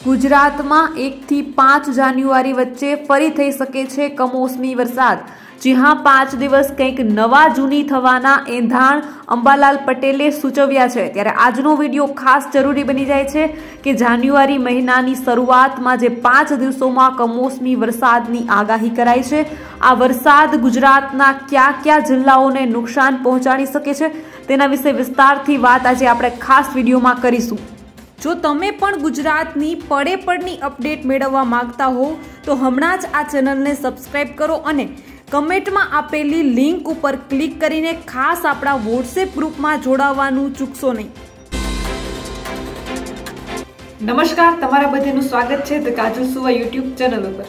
ગુજરાતમાં 1 થી 5 જાન્યુઆરી વચ્ચે ફરી થઈ શકે છે કમોસમી વરસાદ। જી હા, 5 દિવસ કંઈક નવા જૂની થવાના એંધાણ અંબાલાલ પટેલે સૂચવ્યા છે। ત્યારે આજનો વિડીયો ખાસ જરૂરી બની જાય છે કે જાન્યુઆરી મહિનાની શરૂઆતમાં જે 5 દિવસોમાં કમોસમી વરસાદની આગાહી કરાઈ છે, આ વરસાદ ગુજરાતના કયા જિલ્લાઓને નુકસાન પહોંચાડી શકે છે તેના વિશે વિસ્તારથી વાત આજે આપણે ખાસ વિડીયોમાં કરીશું। જો તમે પણ ગુજરાતની પડે પડની અપડેટ મેળવવા માંગતા હો તો હમણાં જ આ ચેનલને સબસ્ક્રાઇબ કરો અને કમેન્ટમાં આપેલી લિંક ઉપર ક્લિક કરીને ખાસ આપણા વોટ્સએપ ગ્રુપમાં જોડાવાનું ચૂકશો નહીં। નમસ્કાર, તમારા બધાનું સ્વાગત છે ધ કાજલ સુવા યુટ્યુબ ચેનલ ઉપર।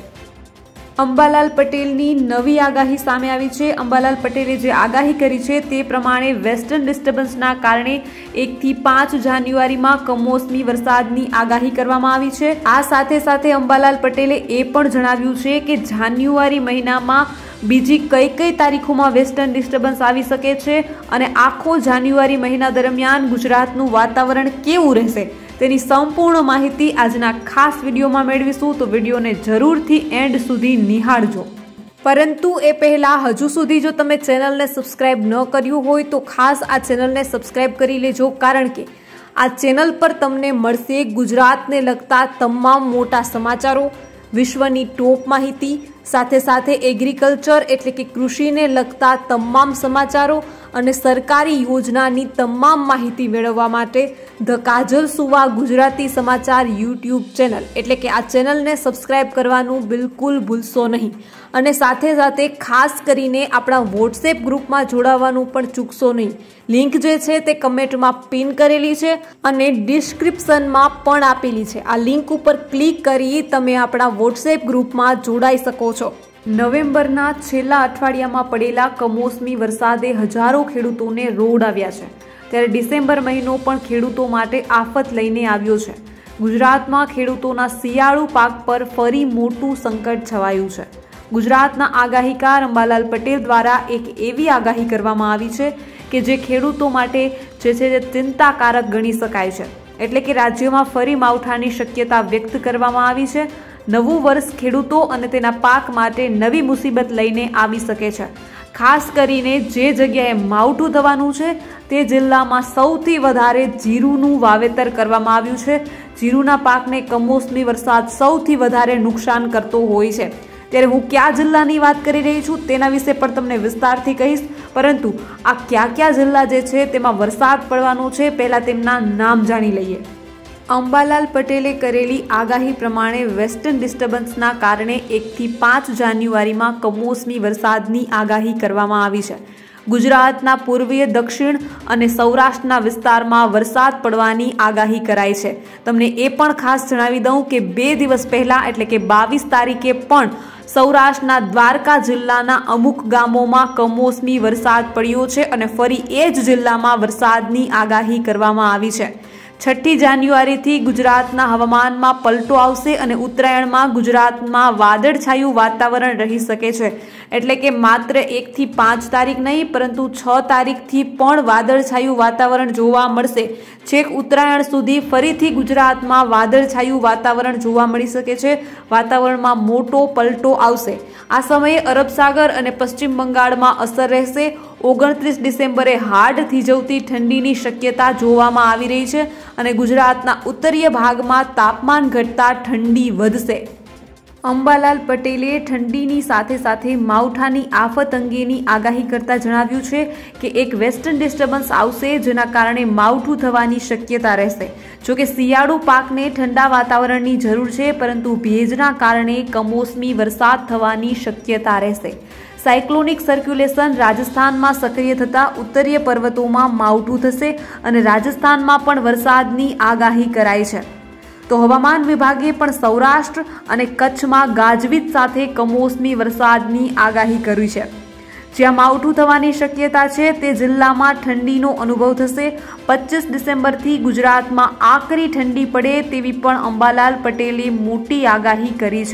અંબાલાલ પટેલની નવી આગાહી સામે આવી છે। અંબાલાલ પટેલે જે આગાહી કરી છે તે પ્રમાણે વેસ્ટર્ન ડિસ્ટર્બન્સના કારણે 1 થી 5 જાન્યુઆરીમાં કમોસમી વરસાદની આગાહી કરવામાં આવી છે। આ સાથે સાથે અંબાલાલ પટેલે એ પણ જણાવ્યું છે કે જાન્યુઆરી મહિનામાં બીજી કઈ તારીખોમાં વેસ્ટર્ન ડિસ્ટર્બન્સ આવી શકે છે અને આખો જાન્યુઆરી મહિના દરમિયાન ગુજરાતનું વાતાવરણ કેવું રહેશે તેની સંપૂર્ણ માહિતી આજના ખાસ વિડીયોમાં મેળવીશું, તો વિડીયોને જરૂરથી એન્ડ સુધી નિહાળજો। પરંતુ એ પહેલા હજુ સુધી જો તમે ચેનલને સબસ્ક્રાઇબ ન કર્યું હોય તો ખાસ આ ચેનલને સબસ્ક્રાઇબ કરી લેજો, કારણ કે આ ચેનલ પર તમને મળશે ગુજરાતને લગતા તમામ મોટા સમાચારો, વિશ્વની ટોપ માહિતી, સાથે સાથે એગ્રીકલ્ચર એટલે કે કૃષિને લગતા તમામ સમાચારો અને સરકારી યોજનાની તમામ માહિતી મેળવવા માટે ધ કાજલ સુવા ગુજરાતી સમાચાર યુટ્યુબ ચેનલ એટલે કે આ ચેનલને સબસ્ક્રાઇબ કરવાનું બિલકુલ ભૂલશો નહીં અને સાથે સાથે ખાસ કરીને આપણા વોટ્સએપ ગ્રુપમાં જોડાવાનું પણ ચૂકશો નહીં। લિંક જે છે તે કમેન્ટમાં પિન કરેલી છે અને ડિસ્ક્રિપ્શનમાં પણ આપેલી છે। આ લિંક ઉપર ક્લિક કરી તમે આપણા વોટ્સએપ ગ્રુપમાં જોડાઈ શકો છો। નવેમ્બરના છેલ્લા અઠવાડિયામાં પડેલા કમોસમી વરસાદે હજારો ખેડૂતોને રોડાવ્યા છે, ત્યારે ડિસેમ્બર મહિનો પણ ખેડૂતો માટે આફત લઈને આવ્યો છે। ગુજરાતમાં ખેડૂતોના શિયાળુ પાક પર ફરી મોટું સંકટ છવાયું છે। ગુજરાતના આગાહીકાર અંબાલાલ પટેલ દ્વારા એક એવી આગાહી કરવામાં આવી છે કે જે ખેડૂતો માટે જે છે તે ચિંતાકારક ગણી શકાય છે, એટલે કે રાજ્યમાં ફરી માવઠાની શક્યતા વ્યક્ત કરવામાં આવી છે। નવું વર્ષ ખેડૂતો અને તેના પાક માટે નવી મુસીબત લઈને આવી શકે છે। ખાસ કરીને જે જગ્યાએ માવઠું થવાનું છે તે જિલ્લામાં સૌથી વધારે જીરુનું વાવેતર કરવામાં આવ્યું છે। જીરુના પાકને કમોસમી વરસાદ સૌથી વધારે નુકસાન કરતો હોય છે। ત્યારે હું કયા જિલ્લાની વાત કરી રહી છું તેના વિશે પણ તમને વિસ્તારથી કહીશ, પરંતુ આ કયા જિલ્લા જે છે તેમાં વરસાદ પડવાનો છે પહેલા તેમના નામ જાણી લઈએ। અંબાલાલ પટેલે કરેલી આગાહી પ્રમાણે વેસ્ટર્ન ડિસ્ટર્બન્સના કારણે 1 થી 5 જાન્યુઆરીમાં કમોસમી વરસાદની આગાહી કરવામાં આવી છે। ગુજરાતના પૂર્વીય, દક્ષિણ અને સૌરાષ્ટ્રના વિસ્તારમાં વરસાદ પડવાની આગાહી કરાઈ છે। તમને એ પણ ખાસ જણાવી દઉં કે 2 દિવસ પહેલા એટલે કે 22 તારીખે પણ સૌરાષ્ટ્રના દ્વારકા જિલ્લાના અમુક ગામોમાં કમોસમી વરસાદ પડ્યો છે અને ફરી એ જ જિલ્લામાં વરસાદની આગાહી કરવામાં આવી છે। 6 જાન્યુઆરીથી ગુજરાતના હવામાનમાં પલટો આવશે અને ઉત્તરાયણમાં ગુજરાતમાં વાદળછાયું વાતાવરણ રહી શકે છે, એટલે કે માત્ર 1 થી 5 તારીખ નહીં પરંતુ 6 તારીખથી પણ વાદળછાયું વાતાવરણ જોવા મળશે। છેક ઉત્તરાયણ સુધી ફરીથી ગુજરાતમાં વાદળછાયું વાતાવરણ જોવા મળી શકે છે, વાતાવરણમાં મોટો પલટો આવશે। આ સમયે અરબ સાગર અને પશ્ચિમ બંગાળમાં અસર રહેશે। 29 ડિસેમ્બરે હાડ થીજવતી ઠંડીની શક્યતા જોવામાં આવી રહી છે અને ગુજરાતના ઉત્તરીય ભાગમાં તાપમાન ઘટતા ઠંડી વધશે। અંબાલાલ પટેલે ઠંડીની સાથે સાથે માવઠાની આફત અંગેની આગાહી કરતા જણાવ્યું છે કે એક વેસ્ટર્ન ડિસ્ટર્બન્સ આવશે જેના કારણે માવઠું થવાની શક્યતા રહેશે। જોકે શિયાળુ પાકને ઠંડા વાતાવરણની જરૂર છે, પરંતુ ભેજના કારણે કમોસમી વરસાદ થવાની શક્યતા રહેશે। સાયક્લોનિક સર્ક્યુલેશન રાજસ્થાનમાં સક્રિય થતાં ઉત્તરીય પર્વતોમાં માવઠું થશે અને રાજસ્થાનમાં પણ વરસાદની આગાહી કરાઈ છે। તો હવામાન વિભાગે પણ સૌરાષ્ટ્ર અને કચ્છમાં ગાજવીજ સાથે કમોસમી વરસાદની આગાહી કરી છે। જ્યાં માવઠું થવાની શક્યતા છે તે જિલ્લામાં ઠંડીનો અનુભવ થશે। 25 ડિસેમ્બરથી ગુજરાતમાં આકરી ઠંડી પડે તેવી પણ અંબાલાલ પટેલે મોટી આગાહી કરી છે।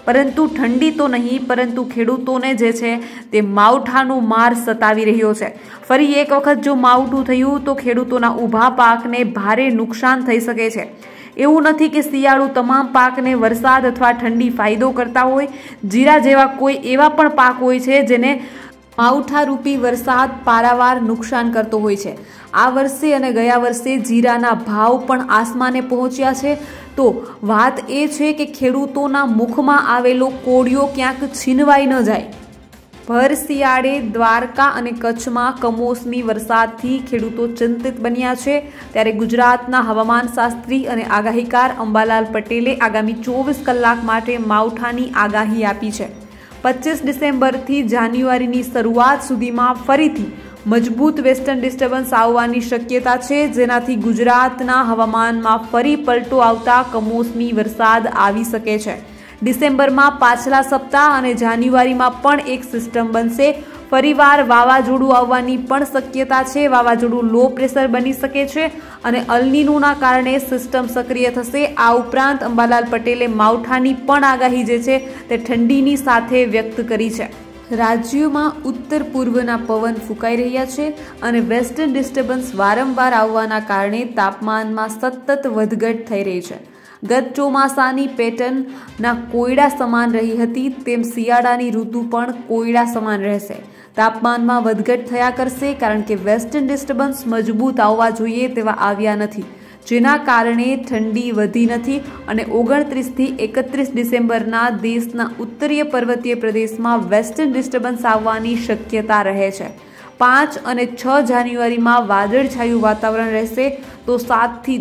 પરંતુ ઠંડી તો નહીં, પરંતુ ખેડૂતોને જે છે તે માવઠાનો માર સતાવી રહ્યો છે. ફરી એક વખત જો માવઠું થયું તો ખેડૂતોના ઊભા પાકને ભારે નુકસાન થઈ શકે છે. એવું નથી કે શિયાળુ તમામ પાકને વરસાદ અથવા ઠંડી ફાયદો કરતા હોય. જીરા જેવા કોઈ એવા પણ પાક હોય છે જેને માવઠારૂપી વરસાદ પારાવાર નુકસાન કરતો હોય છે. આ વર્ષે અને ગયા વર્ષે જીરાના ભાવ પણ આસમાને પહોંચ્યા છે. તો વાત એ છે કે ખેડૂતોના મુખમાં આવેલો કોળિયો ક્યાંક છીનવાઈ ન જાય. ભર શિયાળે દ્વારકા અને કચ્છમાં કમોસમી વરસાદથી ખેડૂતો ચિંતિત બન્યા છે. ત્યારે ગુજરાતના હવામાન શાસ્ત્રી અને આગાહીકાર અંબાલાલ પટેલે આગામી 24 કલાક માટે માવઠાની આગાહી આપી છે. 25 ડિસેમ્બરથી જાન્યુઆરીની શરૂઆત સુધીમાં ફરીથી મજબૂત વેસ્ટર્ન ડિસ્ટર્બન્સ આવવાની શક્યતા છે, જેનાથી ગુજરાતના હવામાનમાં ફરી પલટો આવતા કમોસમી વરસાદ આવી શકે છે. ડિસેમ્બરમાં પાછલા સપ્તાહ અને જાન્યુઆરીમાં પણ એક સિસ્ટમ બનશે. ફરીવાર વાવાઝોડું આવવાની પણ શક્યતા છે. વાવાઝોડું લો પ્રેશર બની શકે છે અને અલ નીનોના કારણે સિસ્ટમ સક્રિય થશે. આ ઉપરાંત અંબાલાલ પટેલે માવઠાની પણ આગાહી જે છે તે ઠંડીની સાથે વ્યક્ત કરી છે. રાજ્યોમાં ઉત્તર પૂર્વના પવન ફૂંકાઈ રહ્યા છે અને વેસ્ટર્ન ડિસ્ટર્બન્સ વારંવાર આવવાના કારણે તાપમાનમાં સતત વધઘટ થઈ રહી છે. ગત ચોમાસાની પેટર્નના કોયડા સમાન રહી હતી તેમ શિયાળાની ઋતુ પણ કોયડા સમાન રહેશે. તાપમાનમાં વધઘટ થયા કરશે કારણ કે વેસ્ટર્ન ડિસ્ટર્બન્સ મજબૂત આવવા જોઈએ તેવા આવ્યા નથી, જેના કારણે ઠંડી વધી નથી અને 29 થી 31 ડિસેમ્બરના દેશના ઉત્તરીય પર્વતીય પ્રદેશમાં વેસ્ટર્ન ડિસ્ટર્બન્સ આવવાની શક્યતા રહે છે. 5 અને 6 જાન્યુઆરીમાં વાદળછાયું વાતાવરણ રહેશે. તો 7 થી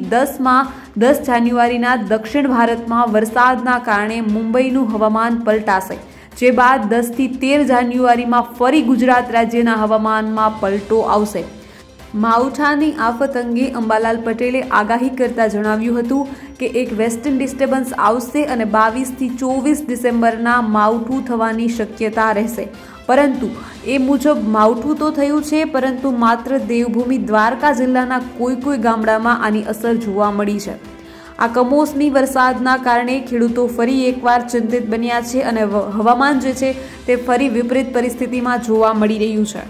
10 જાન્યુઆરીના દક્ષિણ ભારતમાં વરસાદના કારણે મુંબઈનું હવામાન પલટાશે, જે બાદ 10 થી 13 જાન્યુઆરીમાં ફરી ગુજરાત રાજ્યના હવામાનમાં પલટો આવશે. માવઠાની આફત અંગે અંબાલાલ પટેલે આગાહી કરતા જણાવ્યું હતું કે એક વેસ્ટર્ન ડિસ્ટર્બન્સ આવશે અને 22 થી 24 ડિસેમ્બરના માવઠું થવાની શક્યતા રહેશે. પરંતુ એ મુજબ માવઠું તો થયું છે, પરંતુ માત્ર દેવભૂમિ દ્વારકા જિલ્લાના કોઈ ગામડામાં આની અસર જોવા મળી છે. આ કમોસમી વરસાદના કારણે ખેડૂતો ફરી એકવાર ચિંતિત બન્યા છે અને હવામાન જે છે તે ફરી વિપરીત પરિસ્થિતિમાં જોવા મળી રહ્યું છે.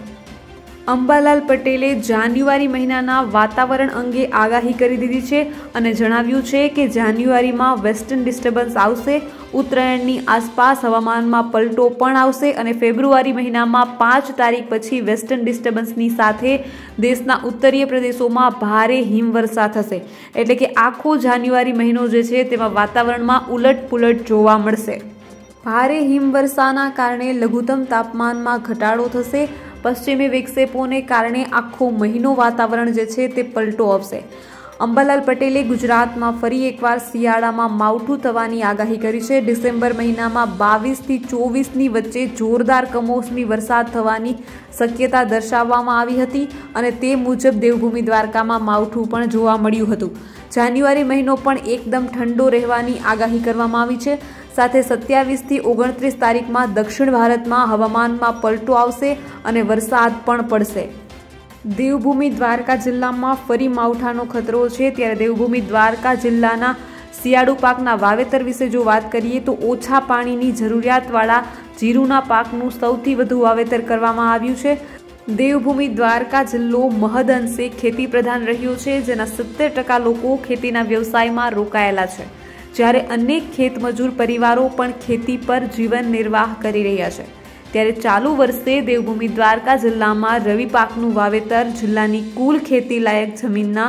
અંબાલાલ પટેલે જાન્યુઆરી મહિનાના વાતાવરણ અંગે આગાહી કરી દીધી છે અને જણાવ્યું છે કે જાન્યુઆરીમાં વેસ્ટર્ન ડિસ્ટર્બન્સ આવશે. ઉત્તરાયણની આસપાસ હવામાનમાં પલટો પણ આવશે અને ફેબ્રુઆરી મહિનામાં 5 તારીખ પછી વેસ્ટર્ન ડિસ્ટર્બન્સની સાથે દેશના ઉત્તરીય પ્રદેશોમાં ભારે હિમવર્ષા થશે. એટલે કે આખો જાન્યુઆરી મહિનો જે છે તેમાં વાતાવરણમાં ઉલટપુલટ જોવા મળશે. ભારે હિમવર્ષાના કારણે લઘુત્તમ તાપમાનમાં ઘટાડો થશે. પશ્ચિમી વિક્ષેપોને કારણે આખો મહિનો વાતાવરણ જે છે તે પલટો આવશે. અંબાલાલ પટેલે ગુજરાતમાં ફરી એકવાર શિયાળામાં માવઠું થવાની આગાહી કરી છે. ડિસેમ્બર મહિનામાં 22 થી 24ની વચ્ચે જોરદાર કમોસમી વરસાદ થવાની શક્યતા દર્શાવવામાં આવી હતી અને તે મુજબ દેવભૂમિ દ્વારકામાં માવઠું પણ જોવા મળ્યું હતું. જાન્યુઆરી મહિનો પણ એકદમ ઠંડો રહેવાની આગાહી કરવામાં આવી છે. સાથે 27 થી 29 તારીખમાં દક્ષિણ ભારતમાં હવામાનમાં પલટો આવશે અને વરસાદ પણ પડશે. દેવભૂમિ દ્વારકા જિલ્લામાં ફરી માવઠાનો ખતરો છે. ત્યારે દેવભૂમિ દ્વારકા જિલ્લાના શિયાળુ પાકના વાવેતર વિશે જો વાત કરીએ તો ઓછા પાણીની જરૂરિયાતવાળા જીરુના પાકનું સૌથી વધુ વાવેતર કરવામાં આવ્યું છે. દેવભૂમિ દ્વારકા જિલ્લો મહદઅંશે ખેતી પ્રધાન રહ્યો છે, જેના 70% લોકો ખેતીના વ્યવસાયમાં રોકાયેલા છે, જ્યારે અનેક ખેતમજૂર પરિવારો પણ ખેતી પર જીવન નિર્વાહ કરી રહ્યા છે. ત્યારે ચાલુ વર્ષે દેવભૂમિ દ્વારકા જિલ્લામાં રવિ પાકનું વાવેતર જિલ્લાની કુલ ખેતી લાયક જમીનના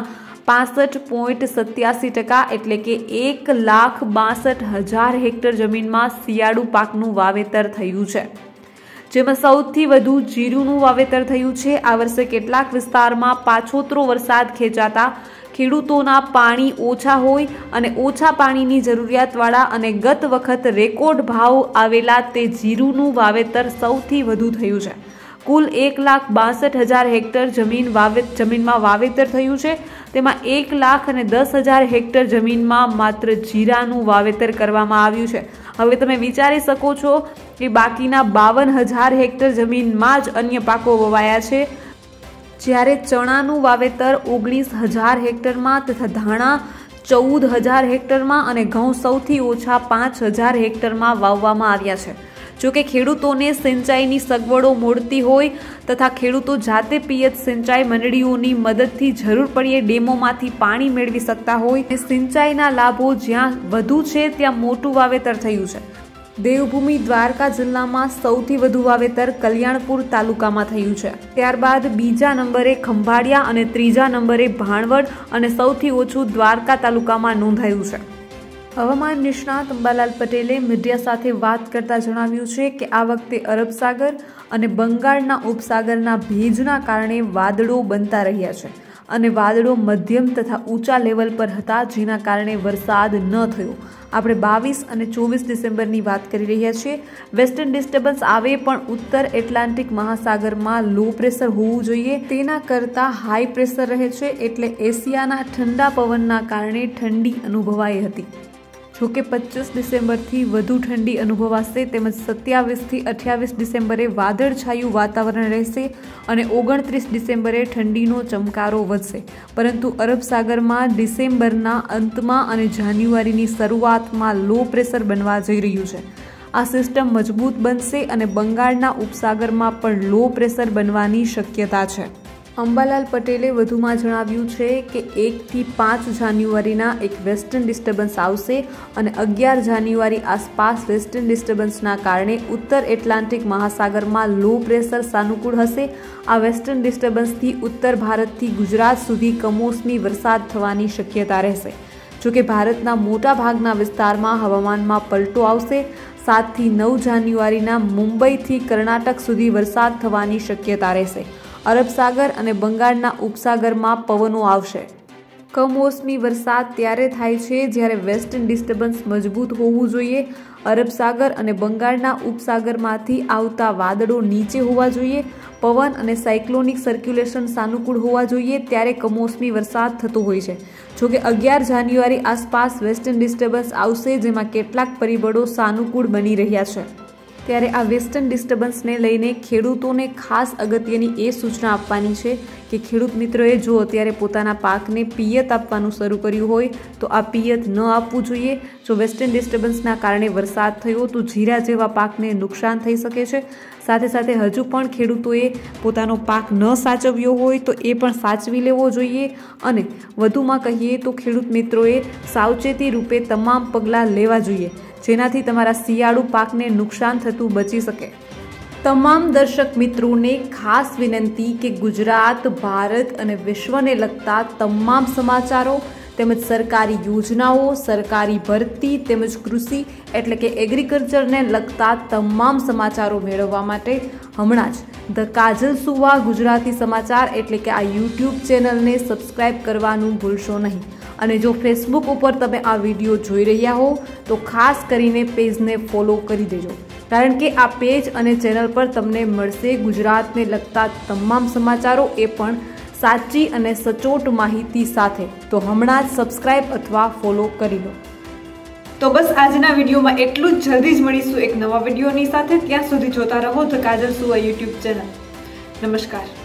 65.87% એટલે કે 1,62,000 હેક્ટર જમીનમાં શિયાળુ પાકનું વાવેતર થયું છે, જેમાં સૌથી વધુ જીરુનું વાવેતર થયું છે. આ વર્ષે કેટલાક વિસ્તારમાં પાછોતરો વરસાદ ખેંચાતા ખેડૂતોના પાણી ઓછા હોય અને ઓછા પાણીની જરૂરિયાતવાળા અને ગત વખત રેકોર્ડ ભાવ આવેલા તે જીરુનું વાવેતર સૌથી વધુ થયું છે. કુલ 1,62,000 હેક્ટર જમીનમાં વાવેતર થયું છે. તેમાં 1,10,000 હેક્ટર જમીનમાં માત્ર જીરાનું વાવેતર કરવામાં આવ્યું છે. હવે તમે વિચારી શકો છો કે બાકીના 52,000 હેક્ટર જમીનમાં જ અન્ય પાકો વવાયા છે, જ્યારે ચણાનું વાવેતર 19,000 હેક્ટરમાં તથા ધાણા 14,000 હેક્ટરમાં અને ઘઉં સૌથી ઓછા 5,000 હેક્ટરમાં વાવવામાં આવ્યા છે। જોકે ખેડૂતોને સિંચાઈની સગવડો મળતી હોય તથા ખેડૂતો જાતે પિયત સિંચાઈ મંડળીઓની મદદથી જરૂર પડીએ ડેમોમાંથી પાણી મેળવી શકતા હોય। સિંચાઈના લાભો જ્યાં વધુ છે ત્યાં મોટું વાવેતર થયું છે। દેવભૂમિ દ્વારકા જિલ્લામાં સૌથી વધુ વાવેતર કલ્યાણપુર તાલુકામાં થયું છે। ત્યારબાદ બીજા નંબરે ખંભાળિયા અને ત્રીજા નંબરે ભાણવડ અને સૌથી ઓછું દ્વારકા તાલુકામાં નોંધાયું છે। હવામાન નિષ્ણાત અંબાલાલ પટેલે મીડિયા સાથે વાત કરતા જણાવ્યું છે કે આ વખતે અરબ સાગર અને બંગાળના ઉપસાગરના ભેજના કારણે વાદળો બનતા રહ્યા છે અને વાદળો મધ્યમ તથા ઊંચા લેવલ પર હતા, જેના કારણે વરસાદ ન થયો। આપણે 22 અને 24 ડિસેમ્બરની વાત કરી રહ્યા છીએ। વેસ્ટર્ન ડિસ્ટર્બન્સ આવે પણ ઉત્તર એટલાન્ટિક મહાસાગરમાં લો પ્રેશર હોવું જોઈએ, તેના કરતાં હાઈ પ્રેશર રહે છે, એટલે એશિયાના ઠંડા પવનના કારણે ઠંડી અનુભવાઈ હતી। જોકે 25 ડિસેમ્બરથી વધુ ઠંડી અનુભવાશે તેમજ 27થી 28 ડિસેમ્બરે વાદળછાયું વાતાવરણ રહેશે અને 29 ડિસેમ્બરે ઠંડીનો ચમકારો વધશે। પરંતુ અરબ સાગરમાં ડિસેમ્બરના અંતમાં અને જાન્યુઆરીની શરૂઆતમાં લો પ્રેશર બનવા જઈ રહ્યું છે। આ સિસ્ટમ મજબૂત બનશે અને બંગાળના ઉપસાગરમાં પણ લો પ્રેશર બનવાની શક્યતા છે। અંબાલાલ પટેલે વધુમાં જણાવ્યું છે કે 1 થી 5 જાન્યુઆરીના એક વેસ્ટર્ન ડિસ્ટર્બન્સ આવશે અને 11 જાન્યુઆરી આસપાસ વેસ્ટર્ન ડિસ્ટર્બન્સના કારણે ઉત્તર એટલાન્ટિક મહાસાગરમાં લો પ્રેશર સાનુકૂળ હશે। આ વેસ્ટર્ન ડિસ્ટર્બન્સથી ઉત્તર ભારતથી ગુજરાત સુધી કમોસમી વરસાદ થવાની શક્યતા રહેશે। જોકે ભારતના મોટા ભાગના વિસ્તારમાં હવામાનમાં પલટો આવશે। 7 થી 9 જાન્યુઆરીના મુંબઈથી કર્ણાટક સુધી વરસાદ થવાની શક્યતા રહેશે। અરબ સાગર અને બંગાળના ઉપસાગરમાં પવનો આવશે। કમોસમી વરસાદ ત્યારે થાય છે જ્યારે વેસ્ટર્ન ડિસ્ટર્બન્સ મજબૂત હોવું જોઈએ, અરબ સાગર અને બંગાળના ઉપસાગરમાંથી આવતા વાદળો નીચે હોવા જોઈએ, પવન અને સાયક્લોનિક સર્ક્યુલેશન સાનુકૂળ હોવા જોઈએ, ત્યારે કમોસમી વરસાદ થતો હોય છે। જોકે 11 જાન્યુઆરી આસપાસ વેસ્ટર્ન ડિસ્ટર્બન્સ આવશે, જેમાં કેટલાક પરિબળો સાનુકૂળ બની રહ્યા છે। ત્યારે આ વેસ્ટર્ન ડિસ્ટર્બન્સને લઈને ખેડૂતોને ખાસ અગત્યની એ સૂચના આપવાની છે કે ખેડૂત મિત્રોએ જો અત્યારે પોતાના પાકને પિયત આપવાનું શરૂ કર્યું હોય તો આ પિયત ન આપવું જોઈએ। જો વેસ્ટર્ન ડિસ્ટર્બન્સના કારણે વરસાદ થયો તો જીરા જેવા પાકને નુકસાન થઈ શકે છે। સાથે સાથે હજુ પણ ખેડૂતોએ પોતાનો પાક ન સાચવ્યો હોય તો એ પણ સાચવી લેવો જોઈએ અને વધુમાં કહીએ તો ખેડૂત મિત્રોએ સાવચેતી રૂપે તમામ પગલાં લેવા જોઈએ, જેનાથી તમારા શિયાળુ પાકને નુકસાન થતું બચી શકે। તમામ દર્શક મિત્રોને ખાસ વિનંતી કે ગુજરાત, ભારત અને વિશ્વને લગતા તમામ સમાચારો તેમજ સરકારી યોજનાઓ, સરકારી ભરતી તેમજ કૃષિ એટલે કે એગ્રીકલ્ચરને લગતા તમામ સમાચારો મેળવવા માટે હમણાં જ ધ કાજલ સુવા ગુજરાતી સમાચાર એટલે કે આ યુટ્યુબ ચેનલને સબસ્ક્રાઇબ કરવાનું ભૂલશો નહીં। અને જો ફેસબુક ઉપર તમે આ વિડીયો જોઈ રહ્યા હો તો ખાસ કરીને પેજને ફોલો કરી દેજો, કારણ કે આ પેજ અને ચેનલ પર તમને મળશે ગુજરાતને લગતા તમામ સમાચારો, એ પણ સાચી અને સચોટ માહિતી સાથે। તો હમણાં જ સબસ્ક્રાઇબ અથવા ફોલો કરી લો। તો બસ આજના વિડીયોમાં એટલું જ। જલ્દી જ મળીશું એક નવા વિડીયોની સાથે। ત્યાં સુધી જોતા રહો ધ કાજલ સુવા યુટ્યુબ ચેનલ। નમસ્કાર।